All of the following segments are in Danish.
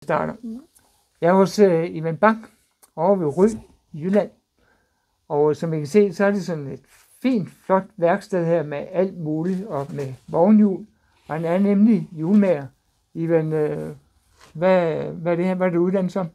starter. Jeg er hos Ivan Bang over ved Ry i Jylland. Og som I kan se, så er det sådan et fint, flot værksted her med alt muligt og med vognhjul. Og han er nemlig hjulmager. Ivan, hvad er det her? Hvad er det uddannet som?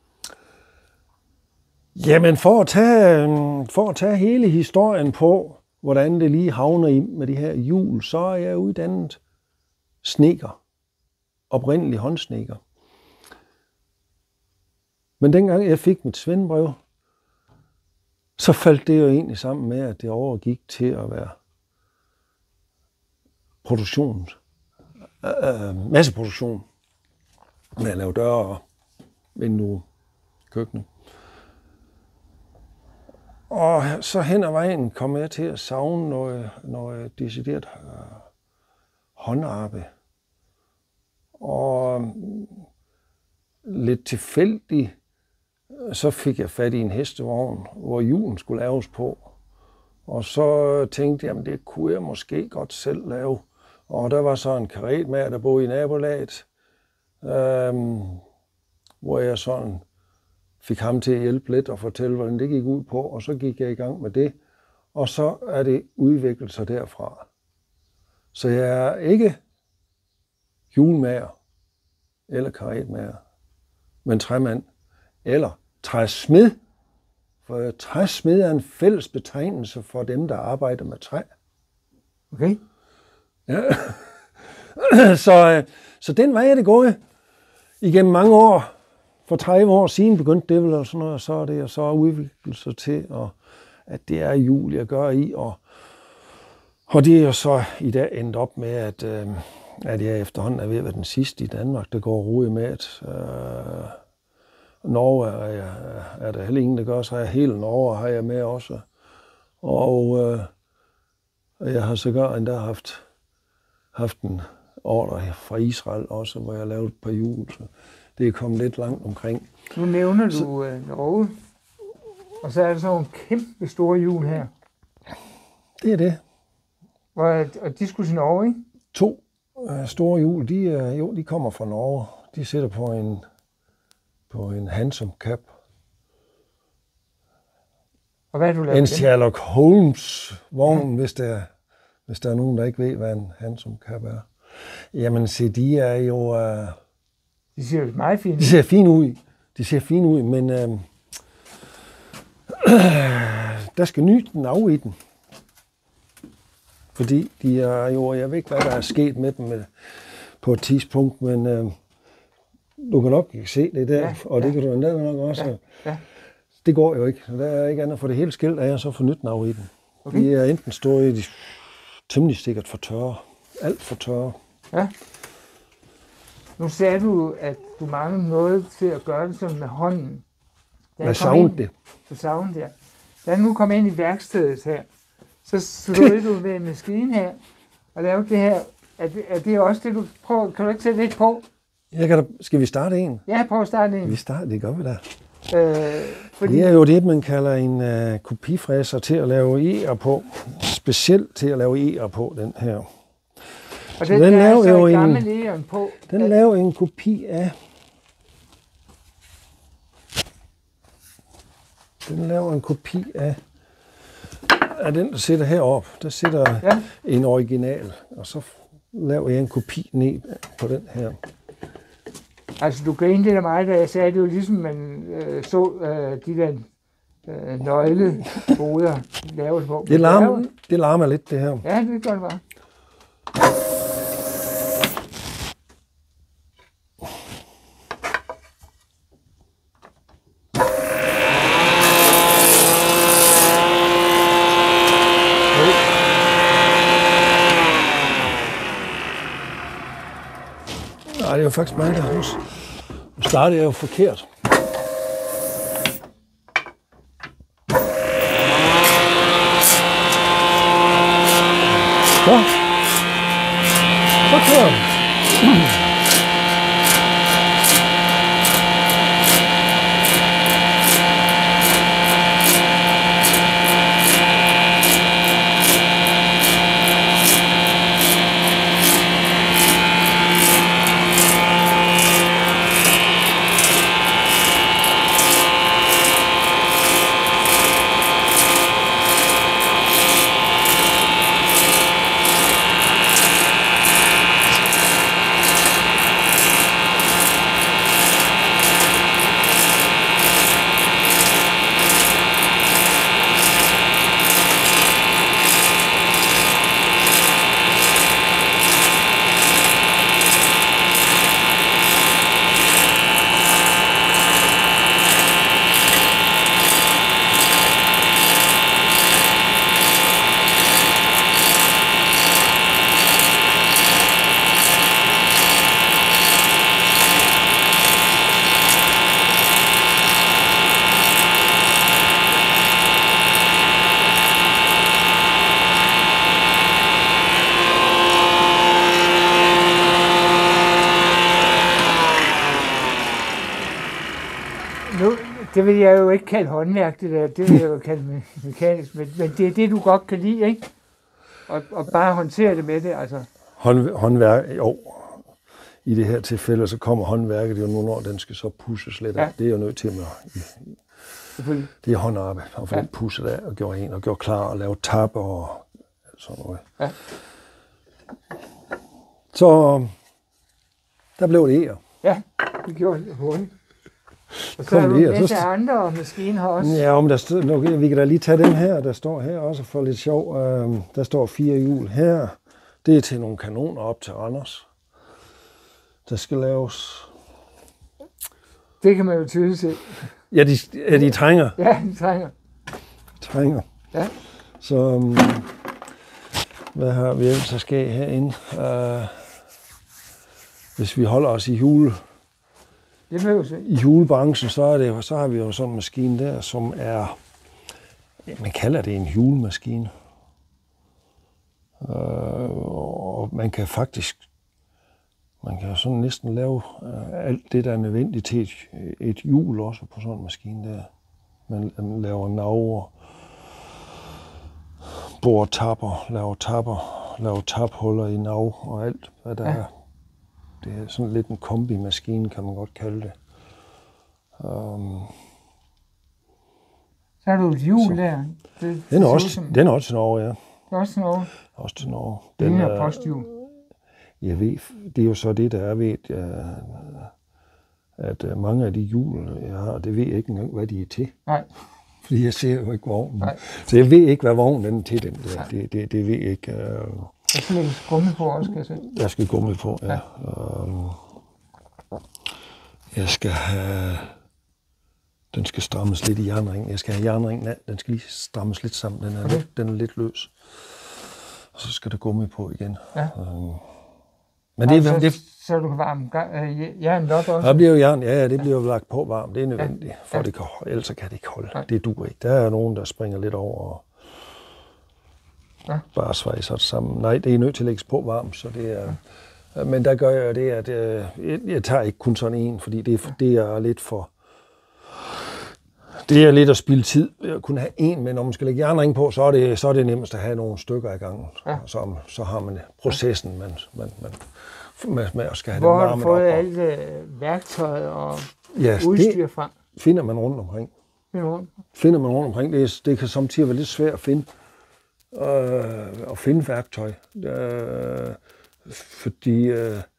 Jamen for at tage hele historien på, hvordan det lige havner i med de her hjul, så er jeg uddannet snedker. Oprindelig håndsnedker. Men dengang jeg fik mit svendebrev, så faldt det jo egentlig sammen med, at det overgik til at være masseproduktion. Med at lave døre og vinduer, køkkener. Og så hen ad vejen kom jeg til at savne noget decideret håndarbejde. Og lidt tilfældigt, så fik jeg fat i en hestevogn, hvor hjulen skulle laves på. Og så tænkte jeg, at det kunne jeg måske godt selv lave. Og der var så en karetmager, der boede i nabolaget, hvor jeg sådan fik ham til at hjælpe lidt og fortælle, hvordan det gik ud på. Og så gik jeg i gang med det. Og så er det udviklet sig derfra. Så jeg er ikke hjulmager eller karetmager, men træmand eller træsmed. For træsmed er en fælles betegnelse for dem, der arbejder med træ. Okay. Ja. Så den vej er det gået igennem mange år. For 30 år siden begyndte det vel og sådan noget, og så er det så udviklet sig til, at det er hjul, jeg gør i. Og det er jo så i dag endt op med, at jeg efterhånden er ved at være den sidste i Danmark, der går roligt med, at Norge er der heller ingen, der gør, så er hele Norge har jeg med også. Og jeg har sågar endda haft en ordre fra Israel også, hvor jeg har lavet et par hjul, så det er kommet lidt langt omkring. Nu nævner du Norge, og så er der sådan nogle kæmpe store hjul her. Det er det. Og de skulle til Norge, ikke? 2 store hjul, de kommer fra Norge. De sidder på en Hansom Cab. Og hvad har du lavet? En Sherlock Holmes vogn, hvis der er nogen, der ikke ved, hvad en Hansom Cab er. Jamen, se, de er jo... De ser jo meget fine ud. De ser fine ud, men der skal nyten af i den. Fordi de er jo, jeg ved ikke, hvad der er sket med dem på et tidspunkt, men du kan nok se det der, og det kan du endda nok også. Ja. Det går jo ikke, så der er ikke andet for det hele skilt af, og så få nytten af i den. Okay. De er enten stået i temmelig sikkert for tørre, alt for tørre. Ja. Nu sagde du, at du manglede noget til at gøre det sådan med hånden. Jeg savnede det. Du savnede det, ja. Da jeg nu kom ind i værkstedet her, så stod du ved en maskine her og lavede det her. Er det også det, du prøver? Kan du ikke sætte lidt på? Skal vi starte en? Ja, prøv at starte en. Det gør vi da. Det er jo det, man kalder en kopifræser til at lave e'er på. Specielt til at lave e'er på, den her. Og den laver jo en gammel e'eren på. Den laver en kopi af. Den laver en kopi af den, der sidder heroppe. Der sidder en original, og så laver jeg en kopi ned på den her. Altså, du grinede af mig, da jeg sagde, det var ligesom man så de der nøgleboder lavet på. Det larmer lidt, det her. Ja, det gør det bare. Nej, det er jo faktisk mig, der hus. Nu starter jeg jo forkert. Så kører den. Nu, det vil jeg jo ikke kalde håndværk, det der. Det vil jeg jo kalde mekanisk. Men det er det, du godt kan lide, ikke? Og bare håndtere det med det, altså. Håndværk, jo. I det her tilfælde, så kommer håndværket jo nogle år, den skal så pusses lidt af. Ja. Det er jo nødt til med. Det er håndarbejde, og få den pusset af, og gjorde en, og gjorde klar, og lave tapper og sådan noget. Ja. Så der blev det her. Ja, det gjorde det hurtigt. Og så er du en masse andre maskiner også. Ja, men vi kan da lige tage den her, der står her også for lidt sjov. Der står 4 hjul her. Det er til nogle kanoner op til Randers. Der skal laves. Det kan man jo tydeligt se. Ja, de trænger. Ja, de trænger. Trænger. Ja. Så hvad har vi ellers at ske herinde? Hvis vi holder os i julebranchen, så har vi jo sådan en maskine der, som er, man kalder det en hjulmaskine. Og man kan sådan næsten lave alt det, der er nødvendigt til et hjul også på sådan en maskine der. Man laver naver, borer tapper, laver taphuller i nav og alt, hvad der er. Det er sådan lidt en kombimaskine, kan man godt kalde det. Så er du et hjul der. Den er også til Norge, ja. Det er også til Norge? Også til Norge. Den er posthjul. Jeg ved, det er jo så det, der er ved, at mange af de hjul, jeg har, det ved jeg ikke engang, hvad de er til. Nej. Fordi jeg ser jo ikke vognen. Nej. Så jeg ved ikke, hvad vognen er til, den der. Det ved jeg ikke. Der skal lægges gummi på også, kan jeg se. Der skal gummi på, ja. Jeg skal have. Den skal strammes lidt i jernringen. Jeg skal have jernringen af. Den skal lige strammes lidt sammen. Den er lidt løs. Og så skal der gummi på igen. Ja. Men så du kan varme jernet op også? Der bliver jo jern, det bliver jo lagt på varmt. Det er nødvendigt, for det kan holde. Ellers kan det ikke holde. Nej. Det duer ikke. Der er nogen, der springer lidt over og bare svejser det sammen. Nej, det er nødt til at lægges på varmt, så det er. Men der gør jeg det, at jeg tager ikke kun sådan en, fordi det er lidt for. Det er lidt at spilde tid at kunne have en, men når man skal lægge jernring på, så er det nemmest at have nogle stykker i gangen. Ja. Så har man processen, med at skal have Hvor det har du fået alt værktøj og udstyr fra? Finder man rundt omkring. Finder man rundt omkring. Det kan samtidig være lidt svært at finde værktøj. Fordi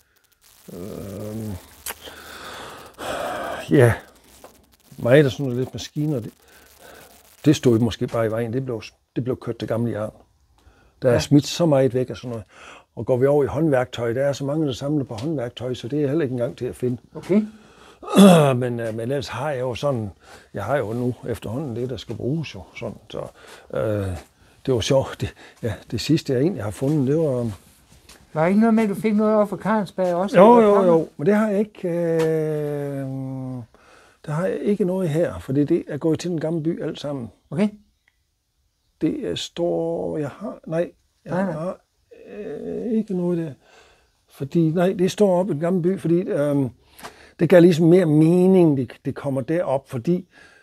mig der sådan lidt maskiner, det stod måske bare i vejen. Det blev kørt til gamle jern. Der er smidt så meget væk af sådan noget. Og går vi over i håndværktøj, der er så mange, der samler på håndværktøj, så det er heller ikke engang til at finde. Okay. Men ellers har jeg jo sådan, jeg har jo nu efterhånden det, der skal bruges jo sådan. Så det var sjovt. Det sidste, jeg egentlig har fundet, det var. Var ikke noget med, at du fik noget over for Carlsberg også? Jo, men det har jeg ikke. Der har jeg ikke noget her, for det er gået til den gamle by alt sammen. Okay. Det står, jeg har ikke noget der. Fordi, det står op i den gamle by, fordi det gav ligesom mere mening, det kommer derop, fordi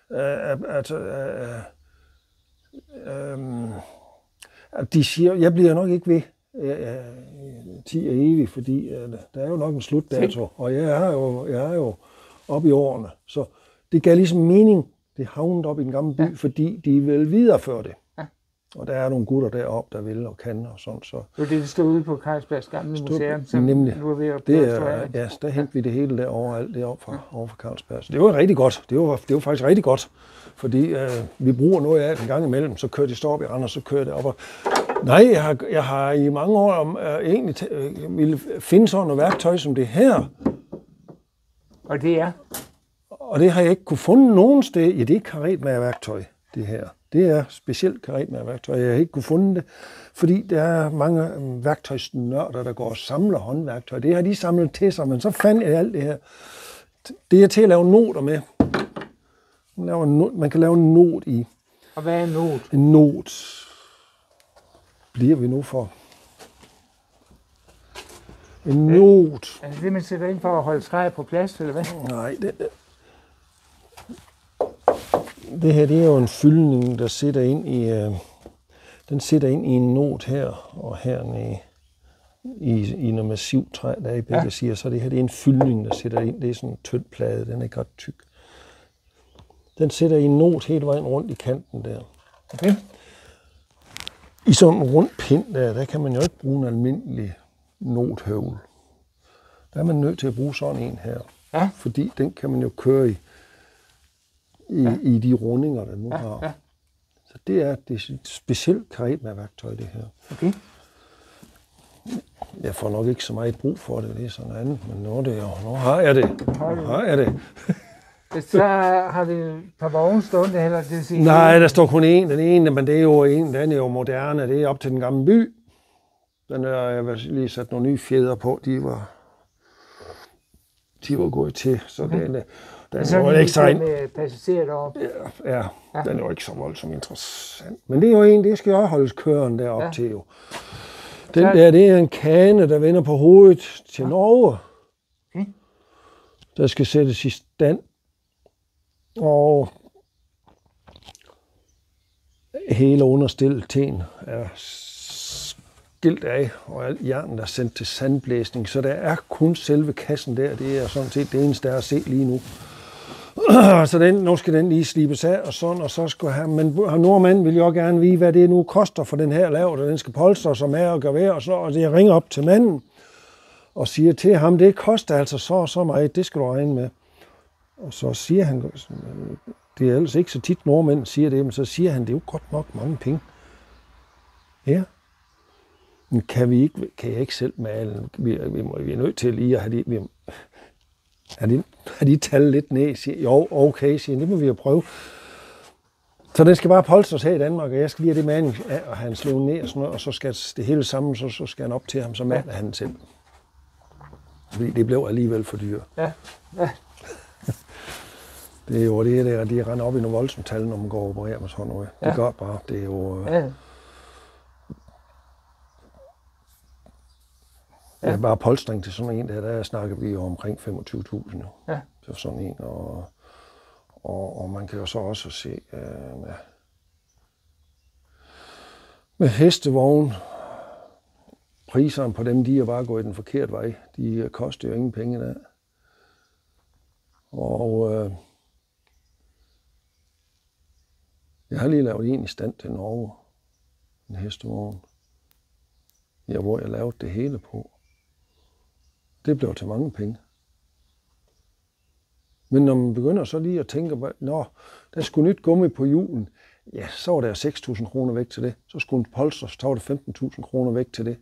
at de siger, jeg bliver nok ikke ved 10 er evig, fordi der er jo nok en slutdato, og jeg er jo op i årene. Så det gav ligesom mening, det havnede op i den gamle by, fordi de vil videreføre det. Ja. Og der er nogle gutter deroppe, der vil og kan og sådan. Så. Det stod ude på Carlsbergs gamle museum, som nemlig, nu er ved at der hentede vi det hele derovre, alt det op over fra Carlsberg. Så det var rigtig godt. Det var faktisk rigtig godt, fordi vi bruger noget af det en gang imellem, så kører det op i Randers, så kører det op og. Nej, jeg har i mange år egentlig ville finde sådan noget værktøj som det her. Og det er? Og det har jeg ikke kunne fundet nogen sted. Ja, det er karetmagerværktøj, det her. Det er specielt karetmagerværktøj. Jeg har ikke kunne fundet det, fordi der er mange værktøjsnørder, der går og samler håndværktøj. Det har de samlet til sig, men så fandt jeg alt det her. Det er til at lave noter med. Man kan lave en not i. Og hvad er en not? En not bliver vi nu for. En not. Er det det, man sætter ind for at holde træet på plads, eller hvad? Nej, Det her, det er jo en fyldning, der sidder ind i, den sidder ind i en not her, og hernede i noget massivt træ, der er i begge sider. Så det her, det er en fyldning, der sidder ind. Det er sådan en tynd plade, den er ikke ret tyk. Den sidder i en not hele vejen rundt i kanten der. Okay. I sådan en rund pind der kan man jo ikke bruge en almindelig nothøvl. Der er man nødt til at bruge sådan en her. Ja. Fordi den kan man jo køre i de rundinger, der nu har. Ja. Så det er et specielt karetmærværktøj, det her. Okay. Jeg får nok ikke så meget brug for det, det er sådan andet, men nu har jeg det. Så har det et par vogne stående, eller det siger? Nej, der står kun én. Den ene, men det er jo en, den er jo moderne. Det er op til den gamle by. Den er, jeg vil lige sat nogle nye fjeder på. De var gået til, så den så er jo ikke så med passagerer deroppe. Ja, den er jo ikke så voldsomt interessant. Men det er jo en, det skal jo også holdes køren derop til jo. Den der, det er en kane, der vender på hovedet til Norge. Okay. Der skal sættes i stand. Og hele understilten er skilt af, og alt jernet er sendt til sandblæsning, så der er kun selve kassen der. Det er sådan set det eneste, der er at se lige nu. Så nu skal den lige slibes af, og sådan, og så skal han, men nordmanden vil jo gerne vide, hvad det nu koster for den her lavet, og den skal polstre som er og gøre ved, og så og jeg ringer op til manden, og siger til ham, det koster altså så meget, det skal du regne med. Og så siger han, det er ellers ikke så tit nordmænd siger det, men så siger han, det er jo godt nok mange penge. Ja. Men kan jeg ikke selv male? Vi er nødt til lige at have de tal lidt ned. Siger, jo, okay, siger han, det må vi jo prøve. Så den skal bare polstres her i Danmark, og jeg skal lige have det maling af, og han slår ned og sådan noget, og så skal det hele sammen, så skal han op til ham, så maler han selv. Fordi det blev alligevel for dyrt. Ja. Det er jo det der, de render op i nogle voldsomme tal, når man går og opererer med sådan noget. Det gør bare, det er jo... Ja, bare polstring til sådan en der snakker vi jo omkring 25.000. Ja. Så sådan en, og man kan jo så også se med hestevogn. Priserne på dem, de er bare gået den forkerte vej. De koster jo ingen penge der. Og jeg har lige lavet en i stand til Norge. En hestevogn. Ja, hvor jeg lavede det hele på. Det blev til mange penge. Men når man begynder så lige at tænke på, der skulle nyt gummi på hjulen, ja, så var der 6.000 kroner væk til det. Så skulle en polster, så var der 15.000 kroner væk til det.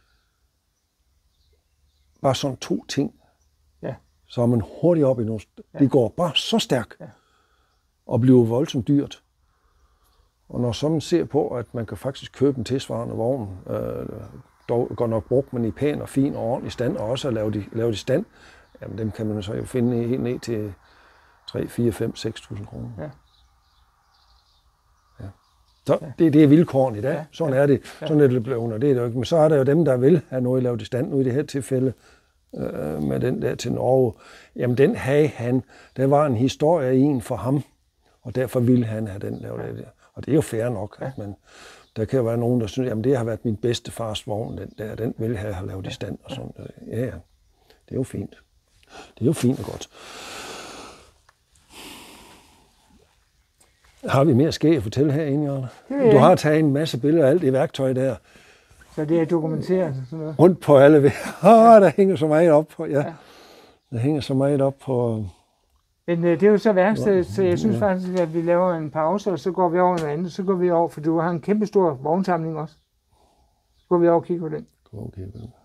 Bare sådan 2 ting. Ja. Så er man hurtigt op i noget. Ja. Det går bare så stærkt. Ja. Og bliver voldsomt dyrt. Og når så man ser på, at man kan faktisk købe en tilsvarende vogn, dog godt nok brugt, men i pæn og fin og ordentlig stand, og også at lave de i stand, jamen dem kan man så jo finde helt ned til 3, 4, 5, 6.000 kroner. Ja. Ja. Så det er vilkårene i dag. Ja. Sådan er det. Sådan er det blevet, og det er det jo ikke. Men så er der jo dem, der vil have noget lavet i stand, nu i det her tilfælde med den der til Norge. Jamen den havde han. Der var en historie i en for ham, og derfor ville han have den lavet der. Og det er jo fair nok, at man... Der kan jo være nogen, der synes, at det har været min bedste fars vogn, den vil have lavet i stand og sådan. Ja, det er jo fint. Det er jo fint og godt. Har vi mere skæg at fortælle herinde, Jørgen? Du har taget en masse billeder af alt det værktøj der. Så det er dokumenteret? Sådan noget. Rundt på alle vægge. Der hænger så meget op på, ja. Der hænger så meget op på... Men det er jo så værkstedet, så jeg synes faktisk, at vi laver en pause, og så går vi over noget andet. Så går vi over, for du har en kæmpe stor vognsamling også. Så går vi over og kigger på den. Okay.